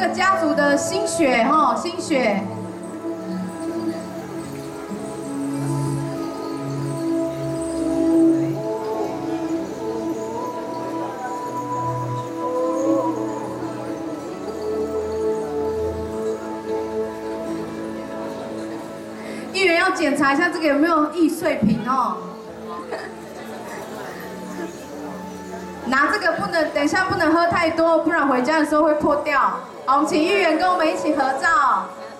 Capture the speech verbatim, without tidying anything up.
家族的心血哈，心血。议员要检查一下这个有没有易碎品哦。拿这个不能，等一下不能喝太多，不然回家的时候会破掉。好，我们请议员跟我们一起合照。